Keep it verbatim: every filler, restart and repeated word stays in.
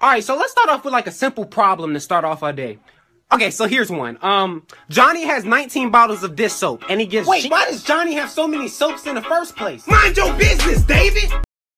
Alright, so let's start off with like a simple problem to start off our day. Okay, so here's one. Um, Johnny has nineteen bottles of dish soap, and he gives- Wait, why does Johnny have so many soaps in the first place? Mind your business, David!